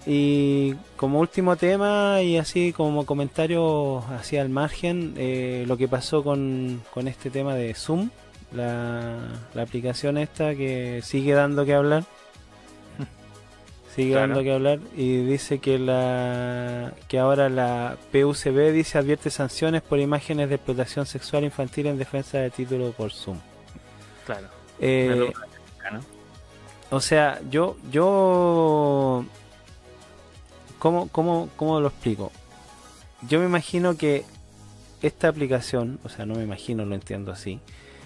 y como último tema y así como comentario hacia el margen, lo que pasó con este tema de Zoom, la aplicación esta que sigue dando que hablar. Sigue Claro. dando que hablar y dice que que ahora la PUCB dice advierte sanciones por imágenes de explotación sexual infantil en defensa de título por Zoom. Claro. Eh, ¿No? o sea, ¿cómo lo explico? Yo me imagino que esta aplicación, o sea, no me imagino, lo entiendo así,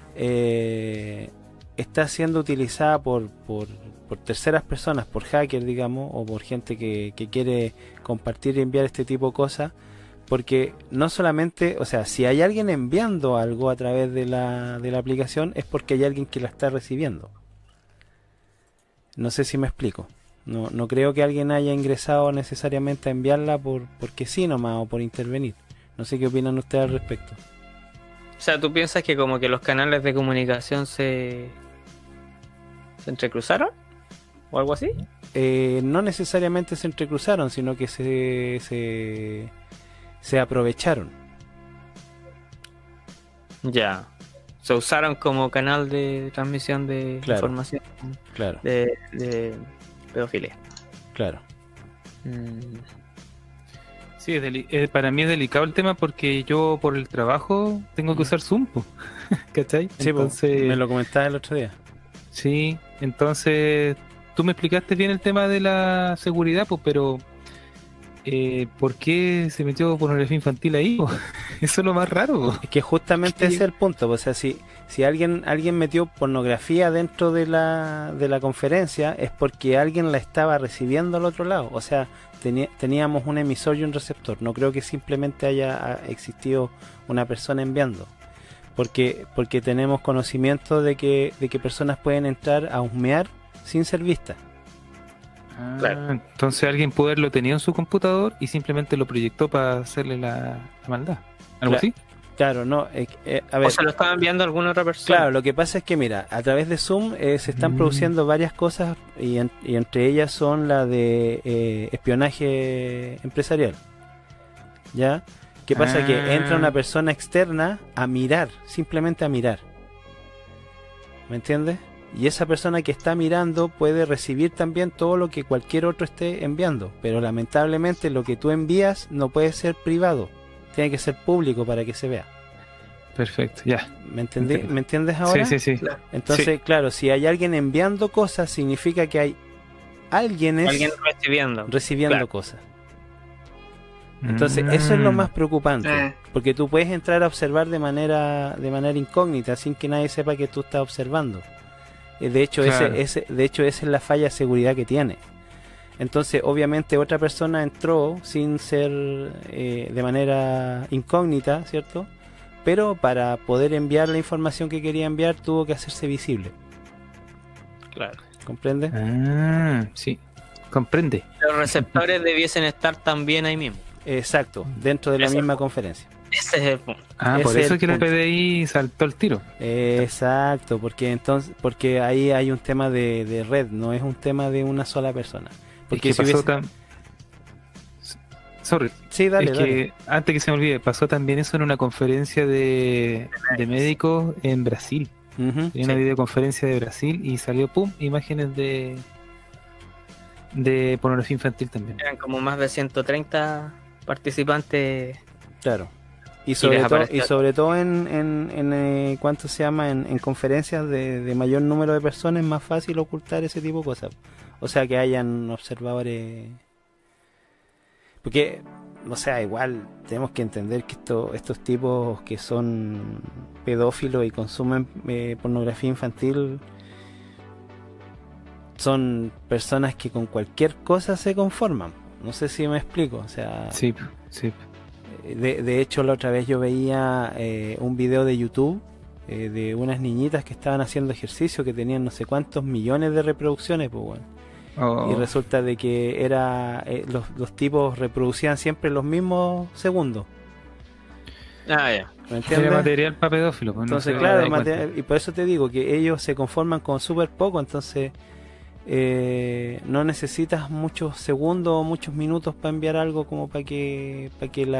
está siendo utilizada por terceras personas, por hackers, digamos, o por gente que quiere compartir y enviar este tipo de cosas, porque no solamente, o sea, si hay alguien enviando algo a través de la aplicación, es porque hay alguien que la está recibiendo. No sé si me explico. No creo que alguien haya ingresado necesariamente a enviarla porque sí nomás o por intervenir. No sé qué opinan ustedes al respecto. O sea, ¿tú piensas que como que los canales de comunicación se entrecruzaron? ¿O algo así? No necesariamente se entrecruzaron, sino que se aprovecharon. Ya. Se usaron como canal de transmisión de Claro. información Claro, de pedofilia. claro. Sí, para mí es delicado el tema porque yo por el trabajo tengo que usar Zoom, po. ¿Cachai? Sí, Entonces, me lo comentaba el otro día. sí, entonces tú me explicaste bien el tema de la seguridad, pues, pero ¿por qué se metió pornografía infantil ahí, po? Eso es lo más raro, po. Es que justamente ese es el punto. O sea, si alguien metió pornografía dentro de la conferencia, es porque alguien la estaba recibiendo al otro lado. O sea, teníamos un emisor y un receptor. No creo que simplemente haya existido una persona enviando. Porque tenemos conocimiento de que personas pueden entrar a husmear sin ser vistas. Claro. Entonces alguien pudo haberlo tenido en su computador y simplemente lo proyectó para hacerle la maldad. ¿Algo así? Claro, no. A ver, O se lo estaba enviando a alguna otra persona. claro, lo que pasa es que, mira, a través de Zoom se están produciendo varias cosas y entre ellas son la de espionaje empresarial. ¿Ya? ¿Qué pasa? Que entra una persona externa a mirar, simplemente a mirar. ¿Me entiendes? Y esa persona que está mirando puede recibir también todo lo que cualquier otro esté enviando. Pero lamentablemente lo que tú envías no puede ser privado. Tiene que ser público para que se vea. Perfecto, ya. Entiendo. ¿Me entiendes ahora? Sí, sí, sí. Entonces, Sí. claro, si hay alguien enviando cosas, significa que hay alguien recibiendo Claro. cosas. Entonces, eso es lo más preocupante, porque tú puedes entrar a observar de manera incógnita, sin que nadie sepa que tú estás observando. De hecho, Claro. esa es la falla de seguridad que tiene. Entonces, obviamente, otra persona entró sin ser de manera incógnita, ¿cierto? Pero para poder enviar la información que quería enviar, tuvo que hacerse visible. Claro. ¿Comprende? Sí. Comprende. Los receptores debiesen estar también ahí mismo. Exacto, dentro de la Ese misma es el punto. conferencia. Ese es el punto. Ese Por es eso el es que la punto. PDI saltó el tiro. Exacto, porque ahí hay un tema de red, no es un tema de una sola persona. Porque Es que si pasó hubiese... Sorry. Sí, dale, Es dale. que antes que se me olvide, pasó también eso en una conferencia de médicos en Brasil. Ujú, En una sí. videoconferencia de Brasil y salió, pum, imágenes de pornografía infantil también. Eran como más de 130 participantes. Claro. Y les sobre apareció- todo en ¿cuánto se llama? En conferencias de mayor número de personas es más fácil ocultar ese tipo de cosas. O sea, que hayan observadores. Porque, o sea, igual tenemos que entender que estos tipos que son pedófilos y consumen pornografía infantil son personas que con cualquier cosa se conforman. No sé si me explico. O sea, Sí, sí. de hecho, la otra vez yo veía un video de YouTube de unas niñitas que estaban haciendo ejercicio que tenían no sé cuántos millones de reproducciones, pues bueno. Oh, Y resulta de que los tipos reproducían siempre los mismos segundos. Ah, ya. ¿Me era entiendes? material para pedófilo. Pues, Entonces, no se claro, da cuenta. y por eso te digo que ellos se conforman con súper poco. Entonces, no necesitas muchos segundos o muchos minutos para enviar algo como para que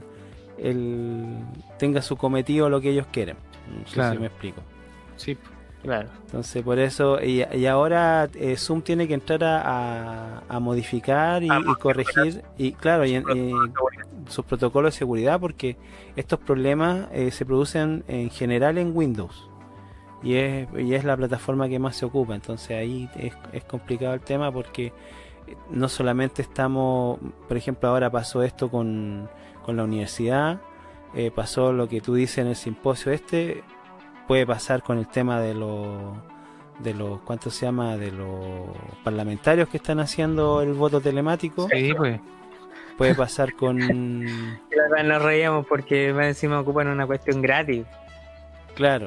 tenga su cometido lo que ellos quieren. No sé Claro. si me explico. Sí. Claro. Entonces por eso, y ahora Zoom tiene que entrar a modificar y corregir, y claro, y sus protocolos de seguridad, porque estos problemas se producen en general en Windows, y es la plataforma que más se ocupa. Entonces ahí es complicado el tema, porque no solamente estamos, por ejemplo, ahora pasó esto con la universidad, pasó lo que tú dices en el simposio puede pasar con el tema de los ¿cuánto se llama? De los parlamentarios que están haciendo el voto telemático. Sí, pues. Puede pasar con... Y la verdad nos reíamos porque más encima ocupan una cuestión gratis. Claro.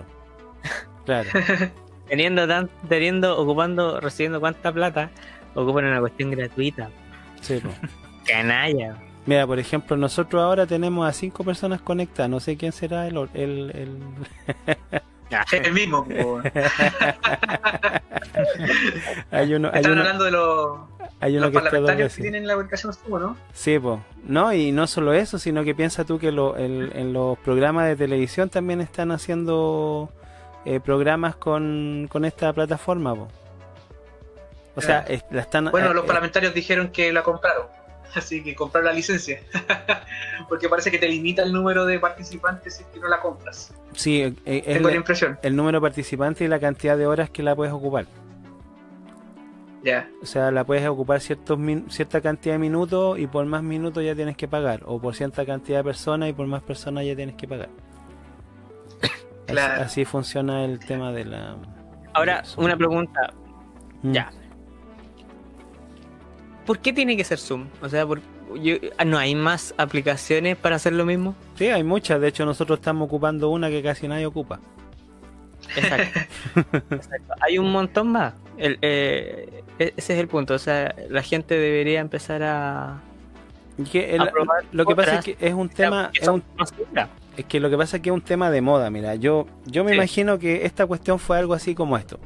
Recibiendo cuánta plata, ocupan una cuestión gratuita. Sí, po. Canalla. Mira, por ejemplo, nosotros ahora tenemos a 5 personas conectadas. No sé quién será el... El mismo. Po. hay uno hablando de los que está parlamentarios que tienen la ubicación Zoom, ¿no? Sí, pues. No, y no solo eso, sino que piensa tú que en los programas de televisión también están haciendo programas con esta plataforma, po. O sea, la están... Bueno, los parlamentarios dijeron que la compraron. Así que comprar la licencia. Porque parece que te limita el número de participantes si es que no la compras. Sí, tengo la impresión. El número de participantes y la cantidad de horas que la puedes ocupar. Ya. O sea, la puedes ocupar cierta cantidad de minutos, y por más minutos ya tienes que pagar. O por cierta cantidad de personas y por más personas ya tienes que pagar. Claro. Así funciona el tema de la... Ahora, una pregunta. Ya. ¿Por qué tiene que ser Zoom? O sea, ¿no hay más aplicaciones para hacer lo mismo? Sí, hay muchas. De hecho, nosotros estamos ocupando una que casi nadie ocupa. Exacto. Hay un montón más. Ese es el punto. O sea, la gente debería empezar a probar lo que otras, pasa es que es un tema... Es que lo que pasa es que es un tema de moda. Mira, yo me imagino que esta cuestión fue algo así como esto.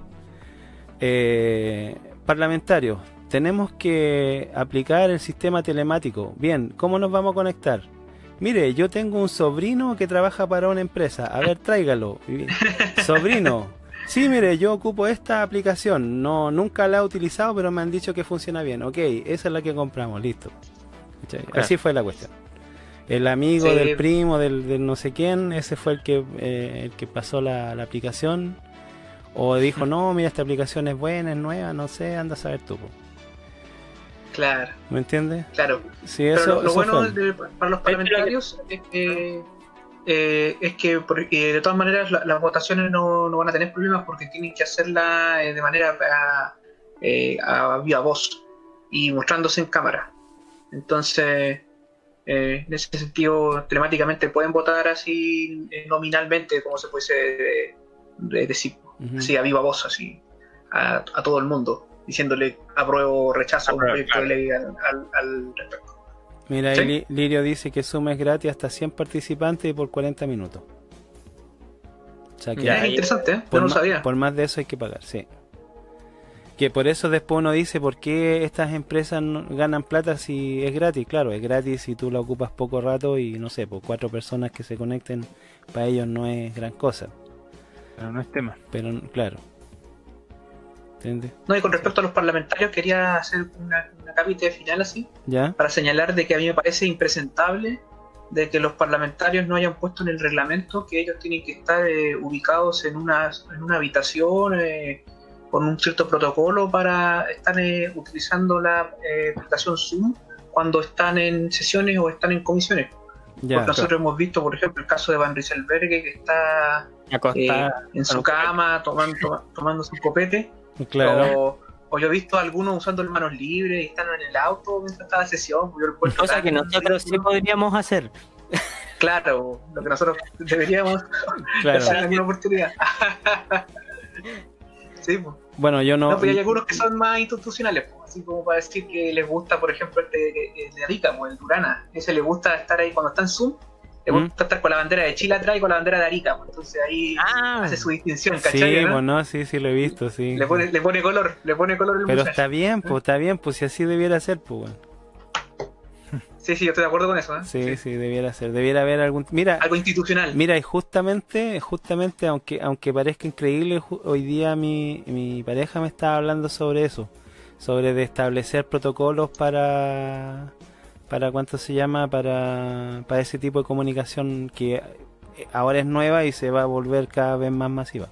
Parlamentarios, tenemos que aplicar el sistema telemático. Bien, ¿cómo nos vamos a conectar? Mire, yo tengo un sobrino que trabaja para una empresa. A ver, tráigalo. Sobrino. Sí, mire, yo ocupo esta aplicación. Nunca la he utilizado, pero me han dicho que funciona bien. Ok, esa es la que compramos, listo. Claro. Así fue la cuestión. El amigo del primo, del no sé quién, ese fue el que pasó la aplicación. O dijo, no, mira, esta aplicación es buena, es nueva, no sé, anda a saber tú. Claro. ¿Me entiendes? Claro. Sí, pero lo bueno fue. para los parlamentarios es que de todas maneras las votaciones no van a tener problemas, porque tienen que hacerla de manera a viva voz y mostrándose en cámara. Entonces, en ese sentido, telemáticamente pueden votar así nominalmente, como se puede decir, así a viva voz, así a todo el mundo, diciéndole apruebo o rechazo un proyecto de ley al respecto. Mira, ¿Sí? ahí Lirio dice que Zoom es gratis hasta 100 participantes y por 40 minutos. O sea que Es interesante, yo no sabía. Por más de eso hay que pagar, sí. Que por eso después uno dice, ¿por qué estas empresas ganan plata si es gratis? Claro, es gratis si tú la ocupas poco rato y no sé, por 4 personas que se conecten, para ellos no es gran cosa. Pero no es tema. Pero claro. ¿Entiendes? No, y con respecto a los parlamentarios, quería hacer una capita final así, ¿Ya? para señalar de que a mí me parece impresentable de que los parlamentarios no hayan puesto en el reglamento que ellos tienen que estar ubicados en una habitación con un cierto protocolo para estar utilizando la aplicación Zoom cuando están en sesiones o están en comisiones. Ya, Porque nosotros hemos visto, por ejemplo, el caso de Van Rieselberghe, que está en su cama tomando su copete. claro. O yo he visto a algunos usando las manos libres y están en el auto mientras está la sesión. Cosa que nosotros sí podríamos hacer. Claro, lo que nosotros deberíamos Claro. hacer en alguna oportunidad. Sí, pues. Bueno, yo no... Pues hay algunos que son más institucionales, pues, así como para decir que les gusta, por ejemplo, de Arica, pues, el Durana. Ese le gusta estar ahí cuando está en Zoom, Le gusta estar con la bandera de Chile atrás y con la bandera de Arica, pues, entonces ahí hace su distinción, ¿cachai? Sí, ¿no? Bueno, sí, lo he visto, sí. Le pone color el Pero muchacho. está bien, pues si así debiera ser, pues bueno. Sí, yo estoy de acuerdo con eso, ¿eh? Sí, debiera ser. Debiera haber algún... Mira, algo institucional. Mira, y justamente, aunque parezca increíble, hoy día mi pareja me estaba hablando sobre eso, sobre de establecer protocolos para ¿cuánto se llama? Para ese tipo de comunicación que ahora es nueva y se va a volver cada vez más masiva.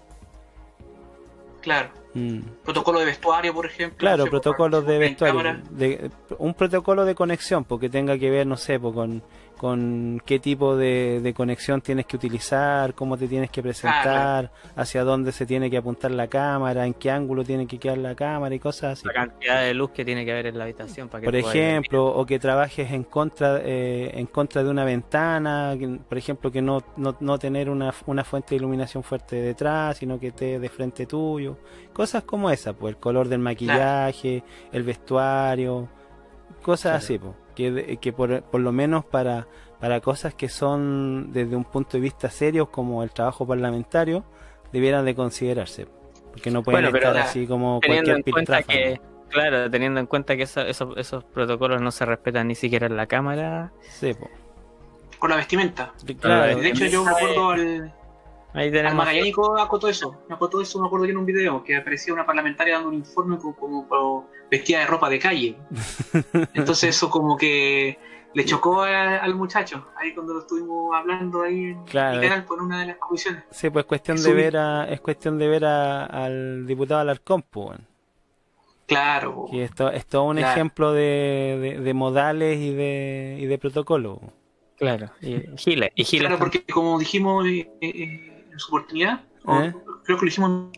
Claro. Protocolo de vestuario, por ejemplo. Claro, no sé, protocolos de vestuario. cámara. Un protocolo de conexión, porque tenga que ver, no sé, con qué tipo de conexión tienes que utilizar, cómo te tienes que presentar, hacia dónde se tiene que apuntar la cámara, en qué ángulo tiene que quedar la cámara y cosas así. La cantidad de luz que tiene que haber en la habitación para que Por ejemplo, o que trabajes en contra de una ventana, por ejemplo, que no tener una fuente de iluminación fuerte detrás, sino que esté de frente tuyo. Cosas como esa, pues el color del maquillaje, el vestuario, cosas así, pues, que por lo menos para cosas que son desde un punto de vista serio como el trabajo parlamentario, debieran de considerarse, porque no pueden estar así como cualquier piltrafa. Claro, teniendo en cuenta que esos protocolos no se respetan ni siquiera en la cámara. Sí, pues. Con la vestimenta. Claro, de hecho, yo me acuerdo Ahí al tenemos Magallánico acotó eso. Me acuerdo yo en un video que aparecía una parlamentaria dando un informe como vestida de ropa de calle. Entonces eso como que le chocó al muchacho ahí cuando lo estuvimos hablando ahí en mi canal por una de las comisiones. Sí, pues es cuestión de ver al diputado Alarcón, pues. Claro. Y esto es todo un ejemplo de modales y de protocolo. Claro, y Giles. Claro, porque como dijimos en su oportunidad, creo que lo hicimos.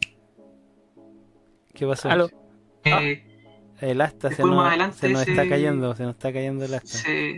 ¿Qué pasó? El asta se nos está cayendo el asta.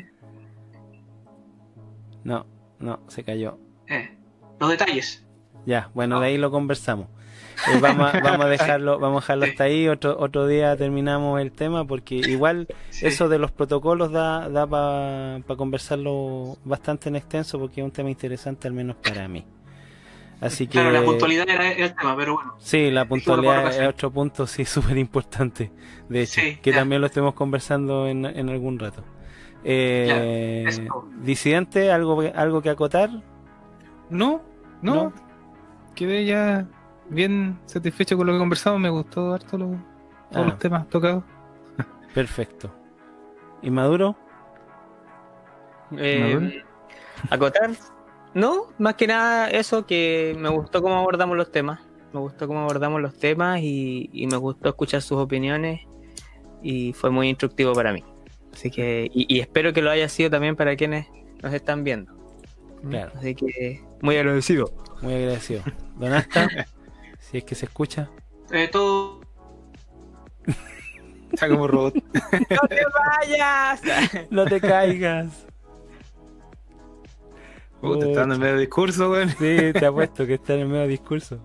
No, se cayó. Los detalles. Ya, bueno, de ahí lo conversamos. Vamos a dejarlo hasta ahí. Otro día terminamos el tema, porque igual eso de los protocolos da para conversarlo bastante en extenso, porque es un tema interesante, al menos para mí. Así que claro, la puntualidad era el tema, pero bueno. Sí, la puntualidad es otro punto, sí, súper importante, de hecho, que también lo estemos conversando en algún rato. Disidente, ¿algo que acotar? No. Quedé ya bien satisfecho con lo que conversamos, me gustó harto todos los temas tocados. Perfecto. ¿Y Maduro? ¿Acotar? No, más que nada eso, que me gustó cómo abordamos los temas. Y me gustó escuchar sus opiniones y fue muy instructivo para mí. Así que, y espero que lo haya sido también para quienes nos están viendo. Claro. Así que, muy agradecido. Don Asta, si es que se escucha. Todo. Está como robot. ¡No te vayas! No te caigas. Te está dando en medio discurso, güey. Sí, te apuesto que está en el medio discurso.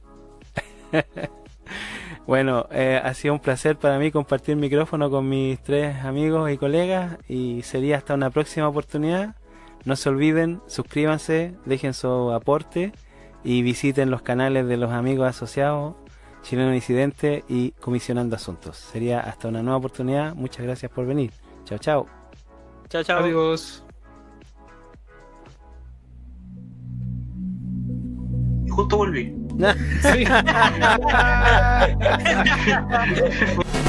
Bueno, ha sido un placer para mí compartir micrófono con mis 3 amigos y colegas, y sería hasta una próxima oportunidad. No se olviden, suscríbanse, dejen su aporte y visiten los canales de los amigos asociados, Chileno Disidente y Comisionando Asuntos. Sería hasta una nueva oportunidad. Muchas gracias por venir. Chao, chao. Chao. Adiós. Justo volví. Sí.